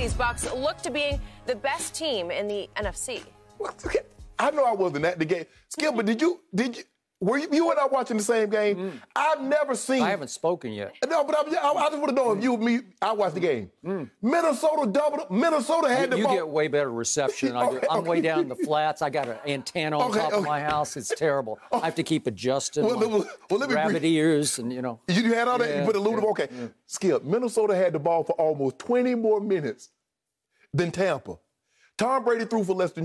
These Bucs look to be the best team in the NFC. I know I wasn't at the game. Skip, but were you and I watching the same game? I've never seen. I haven't spoken yet. No, but I just want to know if you and me, I watched the game. Minnesota doubled. Minnesota had the ball. You get way better reception than I do. I'm way down in the flats. I got an antenna on top of my house. It's terrible. I have to keep adjusting. Let me rabbit ears and, You had all that? Yeah, you put aluminum? Okay. Skip, Minnesota had the ball for almost 20 more minutes than Tampa. Tom Brady threw for less than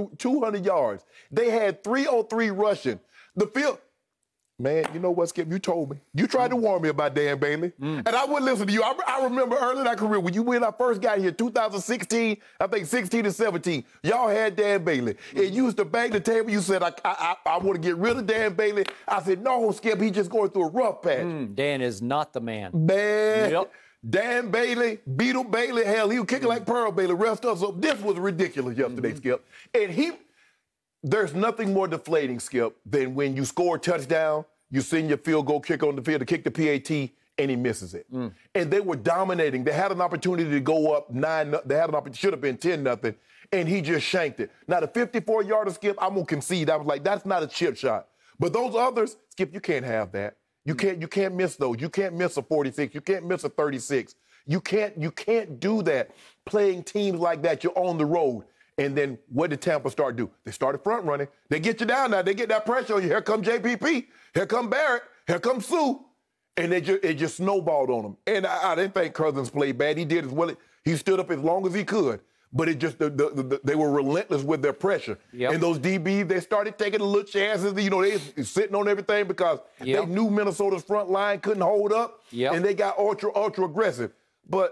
200 yards. They had 303 rushing. The field, man, you know what, Skip? You told me. You tried to warn me about Dan Bailey, and I wouldn't listen to you. I remember early in our career when I first got here, 2016, I think 16 and 17, y'all had Dan Bailey. And you used to bang the table. You said, I want to get rid of Dan Bailey. I said, no, Skip, he's just going through a rough patch. Dan is not the man. Man. Yep. Dan Bailey, Beetle Bailey, hell, he was kicking like Pearl Bailey, rest us up. This was ridiculous yesterday, Skip. And there's nothing more deflating, Skip, than when you score a touchdown, you send your field goal kick on the field to kick the PAT, and he misses it. And they were dominating. They had an opportunity to go up 9. They had an opportunity, should have been 10-0, and he just shanked it. Now, the 54-yarder, Skip, I'm going to concede. I was like, that's not a chip shot. But those others, Skip, you can't have that. You can't miss those. You can't miss a 46. You can't miss a 36. You can't do that. Playing teams like that, you're on the road. And then what did Tampa start do? They started front running. They get you down now. They get that pressure on you. Here come JPP. Here come Barrett. Here comes Sue. And it just snowballed on them. And I didn't think Cousins played bad. He did as well. He stood up as long as he could. But it just they were relentless with their pressure. Yep. And those DBs, they started taking a little chances. They sitting on everything because they knew Minnesota's front line couldn't hold up. Yep. And they got ultra aggressive. But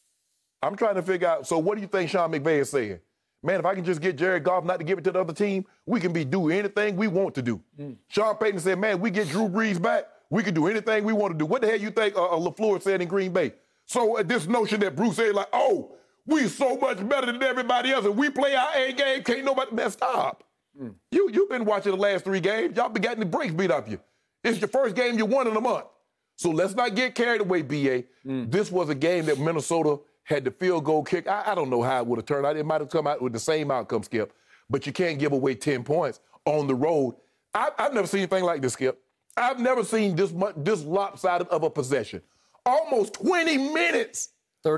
I'm trying to figure out, so what do you think Sean McVay is saying? Man, if I can just get Jared Goff not to give it to the other team, we can do anything we want to do. Sean Payton said, man, we get Drew Brees back, we can do anything we want to do. What the hell you think LaFleur said in Green Bay? So this notion that Bruce said, like, oh, we so much better than everybody else, and we play our A game, can't nobody, man, stop. You've been watching the last 3 games. Y'all been getting the brakes beat up you. It's your first game you won in a month. So let's not get carried away, B.A. This was a game that Minnesota had the field goal kick. I don't know how it would have turned out. It might have come out with the same outcome, Skip. But you can't give away 10 points on the road. I've never seen anything like this, Skip. I've never seen this lopsided of a possession. Almost 20 minutes.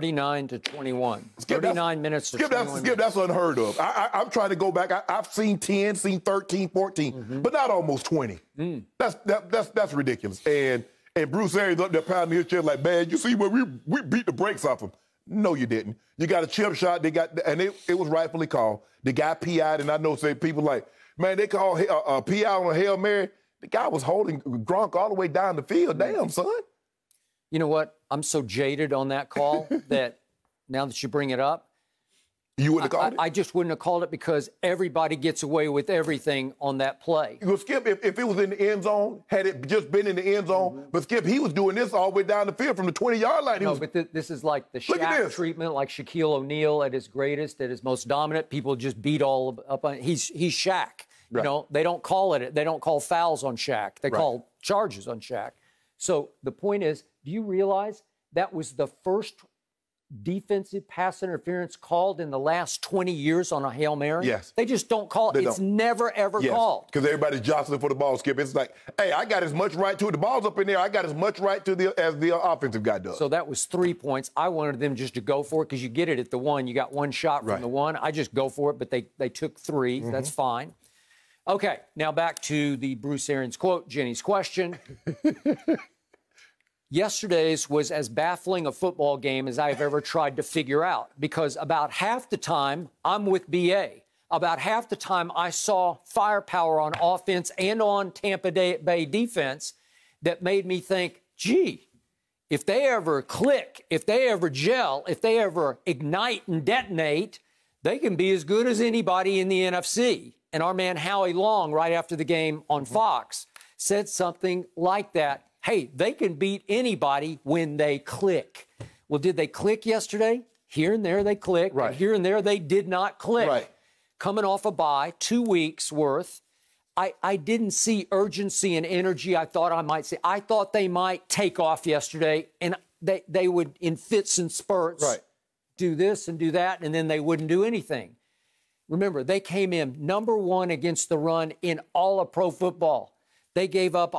39-21. 39 minutes to 21 Skip, that's unheard of. I'm trying to go back. I've seen 10, seen 13, 14, but not almost 20. That's ridiculous. And Bruce Arians up there pounding his chest like, man, you see where we beat the brakes off him. No, you didn't. You got a chip shot. It was rightfully called. The guy PI'd, and I know people like, man, they call a PI on a Hail Mary. The guy was holding Gronk all the way down the field. Damn, son. You know what? I'm so jaded on that call that now that you bring it up, you wouldn't have called it? I just wouldn't have called it because everybody gets away with everything on that play. Well, Skip, if it was in the end zone, had it just been in the end zone, but Skip, he was doing this all the way down the field from the 20-yard line. But this is like the Shaq treatment, like Shaquille O'Neal at his greatest, at his most dominant. People just beat all up on. He's Shaq. Right. You know, they don't call it. They don't call fouls on Shaq. They call charges on Shaq. So the point is, do you realize that was the first defensive pass interference called in the last 20 years on a Hail Mary? Yes. They just don't call it. It's never, ever called. Because everybody's jostling for the ball, Skip. It's like, hey, I got as much right to it. The ball's up in there. I got as much right to as the offensive guy does. So that was 3 points. I wanted them just to go for it because you get it at the 1. You got 1 shot from the 1. I just go for it, but they took 3. That's fine. Okay, now back to the Bruce Arians quote, Jenny's question. Yesterday's was as baffling a football game as I've ever tried to figure out because about half the time, I'm with B.A. About half the time, I saw firepower on offense and on Tampa Bay defense that made me think, gee, if they ever click, if they ever gel, if they ever ignite and detonate, they can be as good as anybody in the NFC. And our man Howie Long, right after the game on Fox, said something like that. Hey, they can beat anybody when they click. Well, did they click yesterday? Here and there they clicked. Right. And here and there they did not click. Right. Coming off a bye, 2 weeks worth, I didn't see urgency and energy I thought I might see. I thought they might take off yesterday, and they would, in fits and spurts, do this and do that, and then they wouldn't do anything. Remember, they came in #1 against the run in all of pro football. They gave up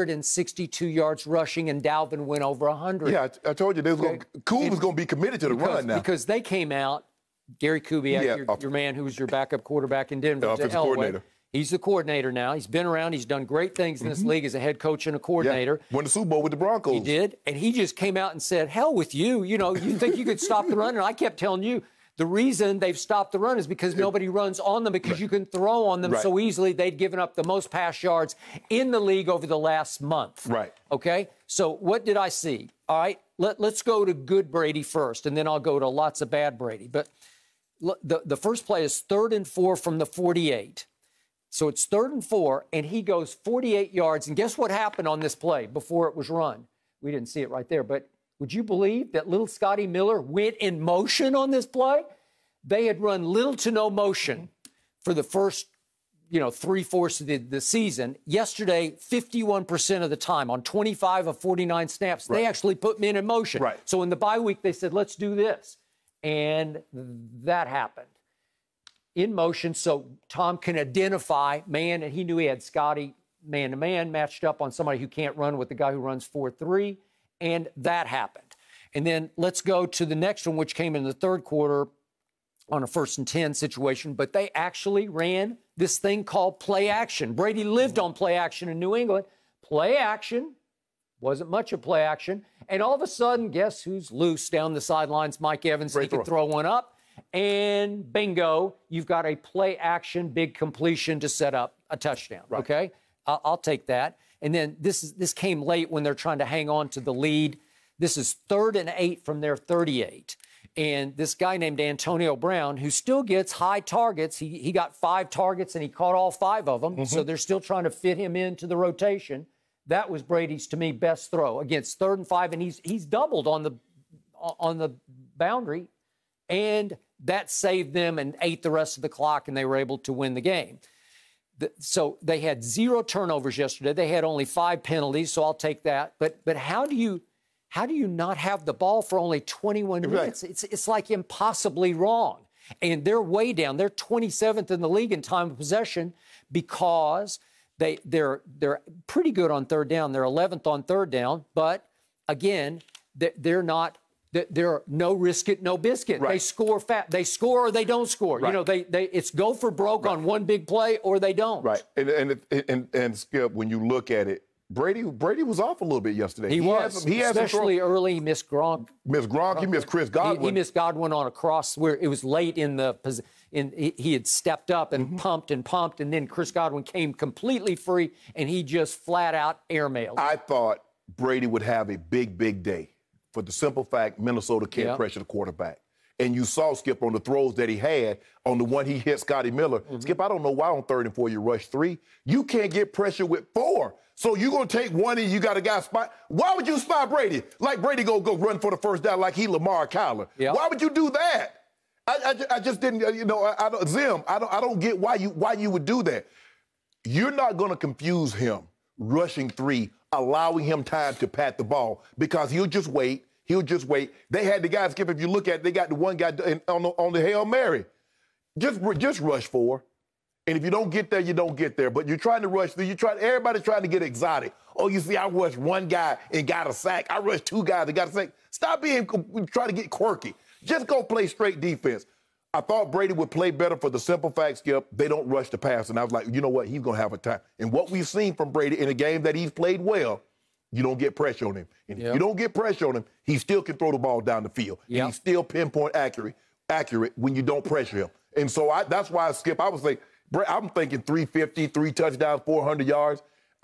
162 yards rushing, and Dalvin went over 100. Yeah, I told you, Cool was going to be committed to the run now. Because they came out, Gary Kubiak, your man who was your backup quarterback in Denver, offensive coordinator. He's the coordinator now. He's been around. He's done great things in this league as a head coach and a coordinator. Yeah. Won the Super Bowl with the Broncos. He did. And he just came out and said, hell with you. You know, you think you could stop the run? And I kept telling you, the reason they've stopped the run is because nobody runs on them, because you can throw on them so easily. They'd given up the most pass yards in the league over the last month. Right. Okay? So what did I see? All right, let's go to good Brady first, and then I'll go to lots of bad Brady. But the first play is 3rd and 4 from the 48. So it's 3rd and 4, and he goes 48 yards. And guess what happened on this play before it was run? We didn't see it right there, but would you believe that little Scotty Miller went in motion on this play? They had run little to no motion for the first, 3/4 of the season. Yesterday, 51% of the time, on 25 of 49 snaps, they actually put men in motion. Right. So in the bye week, they said, let's do this. And that happened. In motion, so Tom can identify man, and he knew he had Scotty man-to-man matched up on somebody who can't run with the guy who runs 4.3, and that happened. And then let's go to the next one, which came in the third quarter on a 1st and 10 situation, but they actually ran this thing called play action. Brady lived on play action in New England. Play action, wasn't much of play action, and all of a sudden, guess who's loose down the sidelines? Mike Evans. He can throw one up. And bingo, you've got a play action, big completion to set up a touchdown. Right. Okay, I'll take that. And then this came late when they're trying to hang on to the lead. This is 3rd and 8 from their 38. And this guy named Antonio Brown, who still gets high targets, he got 5 targets and he caught all 5 of them. So they're still trying to fit him into the rotation. That was Brady's, to me, best throw against 3rd and 5, and he's doubled on the boundary. And that saved them and ate the rest of the clock, and they were able to win the game. So they had 0 turnovers yesterday. They had only 5 penalties, so I'll take that. But how do you not have the ball for only 21 minutes? It's like impossibly wrong. And they're way down. They're 27th in the league in time of possession because they're pretty good on 3rd down. They're 11th on 3rd down. But, again, they're not – they're no risk it, no biscuit. Right. They score fat. They score or they don't score. Right. It's go for broke on one big play or they don't. Right. And Skip, when you look at it, Brady was off a little bit yesterday. He was. Especially early. He missed Gronk. He missed Chris Godwin. He missed Godwin on a cross where it was late in the he had stepped up and pumped, and then Chris Godwin came completely free, and he just flat out airmailed. I thought Brady would have a big day. For the simple fact, Minnesota can't pressure the quarterback. And you saw, Skip, on the throws that he had, on the one he hit Scotty Miller. Skip, I don't know why on 3rd and 4 you rush 3. You can't get pressure with 4. So you're going to take 1 and you got a guy spot. Why would you spot Brady? Like Brady go run for the first down like he Lamar Kyler. Yep. Why would you do that? I just didn't, I don't get why you would do that. You're not going to confuse him rushing 3, allowing him time to pat the ball, because he'll just wait. They had the guys, Skip, if you look at it, they got the one guy on the Hail Mary. Just rush 4. And if you don't get there, you don't get there. But you're trying to rush 3. Everybody's trying to get exotic. Oh, you see, I rushed 1 guy and got a sack. I rushed 2 guys and got a sack. Stop trying to get quirky. Just go play straight defense. I thought Brady would play better for the simple fact, Skip, they don't rush the pass. And I was like, you know what? He's going to have a time. And what we've seen from Brady in a game that he's played well, you don't get pressure on him. And if you don't get pressure on him, he still can throw the ball down the field. Yep. And he's still pinpoint accurate when you don't pressure him. And so that's why, Skip, I'm thinking 350, 3 touchdowns, 400 yards.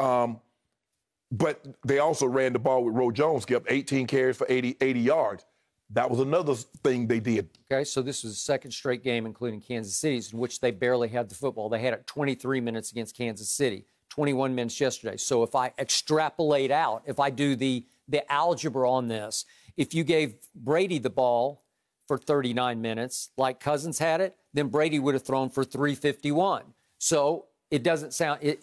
But they also ran the ball with Roe Jones, Skip, 18 carries for 80 yards. That was another thing they did. Okay, so this was the second straight game, including Kansas City's, in which they barely had the football. They had it 23 minutes against Kansas City, 21 minutes yesterday. So if I extrapolate out, if I do the algebra on this, if you gave Brady the ball for 39 minutes, like Cousins had it, then Brady would have thrown for 351. So It doesn't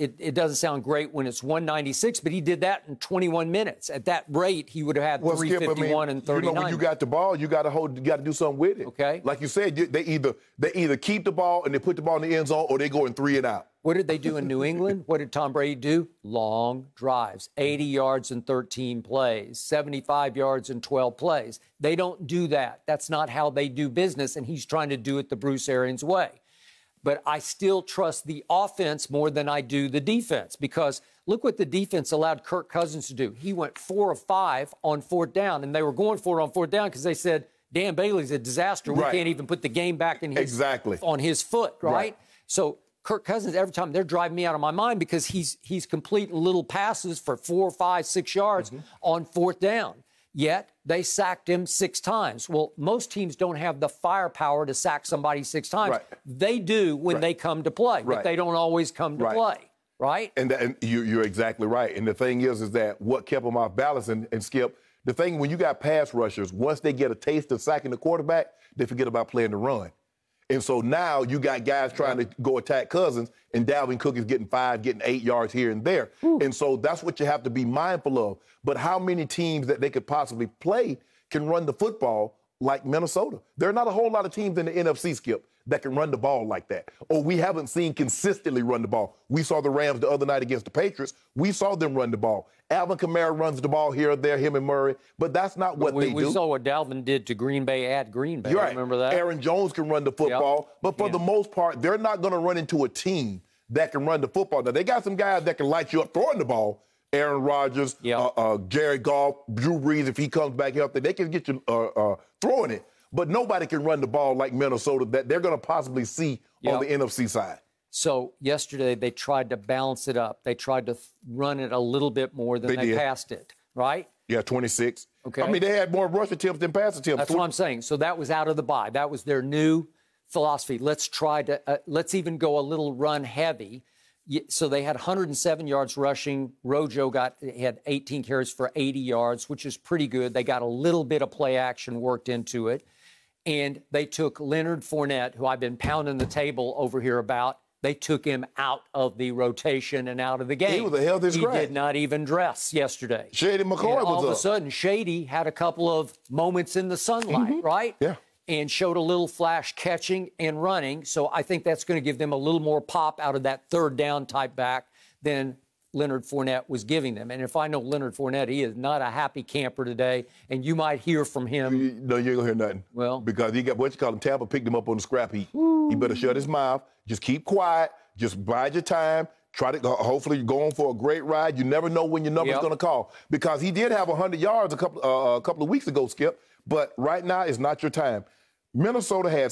sound great when it's 196, but he did that in 21 minutes. At that rate, he would have had 351 and 39. You know, when you got the ball, you got to do something with it. Okay. Like you said, they either keep the ball and they put the ball in the end zone, or they go in 3 and out. What did they do in New England? What did Tom Brady do? Long drives, 80 yards in 13 plays, 75 yards in 12 plays. They don't do that. That's not how they do business, and he's trying to do it the Bruce Arians way. But I still trust the offense more than I do the defense, because look what the defense allowed Kirk Cousins to do. He went 4 of 5 on 4th down, and they were going for it on 4th down because they said, Dan Bailey's a disaster. We can't even put the game back in on his foot, right? So Kirk Cousins, every time, they're driving me out of my mind because he's completing little passes for 4, 5, 6 yards on 4th down. Yet they sacked him 6 times. Well, most teams don't have the firepower to sack somebody 6 times. They do when they come to play, but they don't always come to play, right? And you're exactly right. And the thing is that what kept them off balance, and Skip, the thing when you got pass rushers, once they get a taste of sacking the quarterback, they forget about playing the run. And so now you got guys trying to go attack Cousins, and Dalvin Cook is getting 5, getting 8 yards here and there. And so that's what you have to be mindful of. But how many teams that they could possibly play can run the football like Minnesota? There are not a whole lot of teams in the NFC, Skip, that can run the ball like that. Or we haven't seen consistently run the ball. We saw the Rams the other night against the Patriots. We saw them run the ball. Alvin Kamara runs the ball here or there, him and Murray, but that's not what they do. We saw what Dalvin did to Green Bay at Green Bay. You're right. Remember that? Aaron Jones can run the football, but for the most part, they're not going to run into a team that can run the football. Now, they got some guys that can light you up throwing the ball. Aaron Rodgers, Jared Goff, Drew Brees, if he comes back healthy, they can get you throwing it. But nobody can run the ball like Minnesota that they're going to possibly see on the NFC side. So yesterday they tried to balance it up. They tried to run it a little bit more than they passed it, right? Yeah, 26. Okay. I mean, they had more rush attempts than pass attempts. That's what I'm saying. So that was out of the bye. That was their new philosophy. Let's try to let's even go a little run heavy. So they had 107 yards rushing. Rojo had 18 carries for 80 yards, which is pretty good. They got a little bit of play action worked into it. And they took Leonard Fournette, who I've been pounding the table over here about. They took him out of the rotation and out of the game. He was a healthy scratch. He did not even dress yesterday. Shady McCoy was up. All of a sudden, Shady had a couple of moments in the sunlight, right? Yeah. And showed a little flash catching and running. So I think that's going to give them a little more pop out of that 3rd down type back than Leonard Fournette was giving them. And if I know Leonard Fournette, he is not a happy camper today, and you might hear from him. No, you ain't gonna hear nothing. Well, because he got what you call him. Tampa picked him up on the scrap heap. He better shut his mouth. Just keep quiet. Just bide your time. Try to hopefully go on for a great ride. You never know when your number's gonna call, because he did have 100 yards a couple of weeks ago, Skip. But right now is not your time. Minnesota had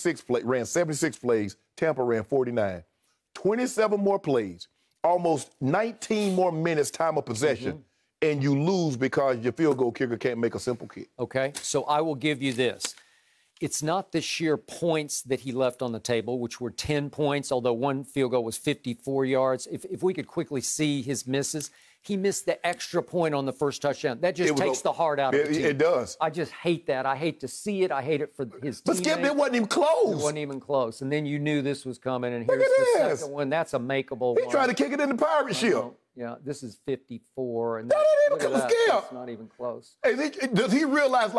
ran 76 plays. Tampa ran 49. 27 more plays. Almost 19 more minutes time of possession, and you lose because your field goal kicker can't make a simple kick. Okay, so I will give you this. It's not the sheer points that he left on the table, which were 10 points, although one field goal was 54 yards. If we could quickly see his misses, he missed the extra point on the first touchdown. That just takes the heart out of the team. It does. I just hate that. I hate to see it. I hate it for his teammates. But Skip, it wasn't even close. It wasn't even close. And then you knew this was coming, and here's the second one. That's a makeable one. He tried to kick it in the pirate ship. Yeah, this is 54. And that ain't even close. That's not even close. Hey, does he realize,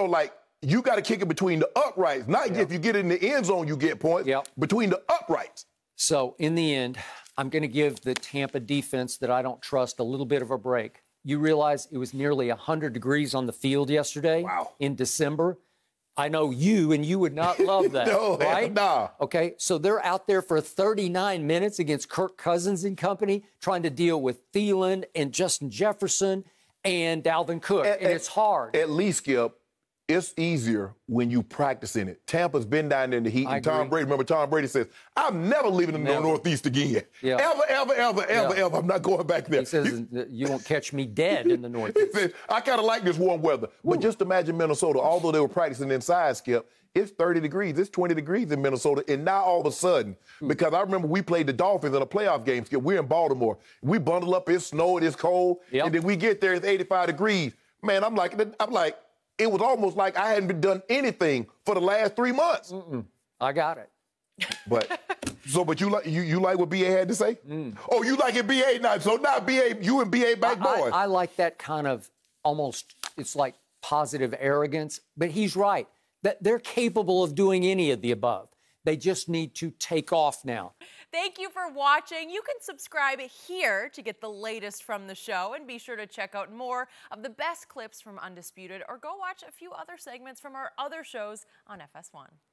you got to kick it between the uprights? Not if you get it in the end zone, you get points. Between the uprights. So, in the end, I'm going to give the Tampa defense that I don't trust a little bit of a break. You realize it was nearly 100 degrees on the field yesterday in December. I know you, and you would not love that, right? Nah. Okay, so they're out there for 39 minutes against Kirk Cousins and company, trying to deal with Thielen and Justin Jefferson and Dalvin Cook, and it's hard. At least, Skip, it's easier when you practice in it. Tampa's been down there in the heat. And Tom Brady, remember Tom Brady says, I'm never leaving in the Northeast again. Ever. I'm not going back there. He says, you won't catch me dead in the Northeast. He says, I kind of like this warm weather. But just imagine Minnesota, although they were practicing inside, Skip, it's 30 degrees. It's 20 degrees in Minnesota. And now all of a sudden, because I remember we played the Dolphins in a playoff game, Skip. We're in Baltimore. We bundle up, it's snowing, it's cold. And then we get there, it's 85 degrees. Man, I'm like, it was almost like I hadn't done anything for the last 3 months. I got it. But So, but you like what BA had to say? Oh, you like it BA not? So now BA, you and BA back boys. I like that kind of almost, it's like positive arrogance. But he's right, that they're capable of doing any of the above. They just need to take off now. Thank you for watching. You can subscribe here to get the latest from the show, and be sure to check out more of the best clips from Undisputed, or go watch a few other segments from our other shows on FS1.